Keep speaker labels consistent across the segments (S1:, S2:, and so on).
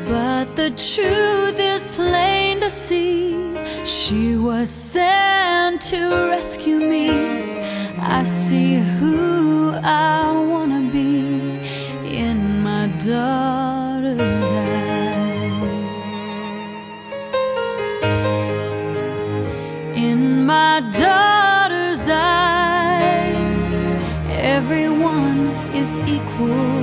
S1: But the truth is plain to see. She was sent to rescue me. I see who I wanna be in my daughter's eyes. In my daughter's eyes, everyone is equal.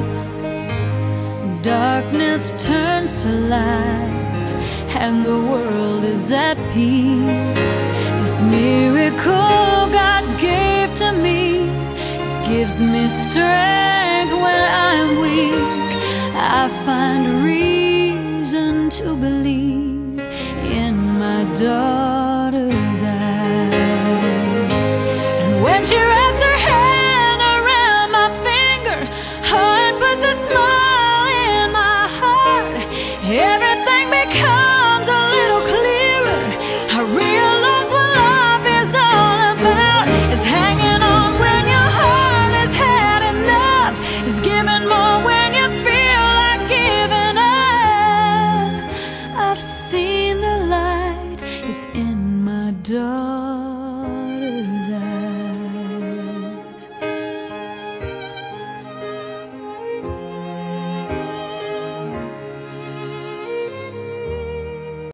S1: Darkness turns to light, and the world is at peace. This miracle God gave to me gives me strength when I'm weak. I find reason to believe in my daughter.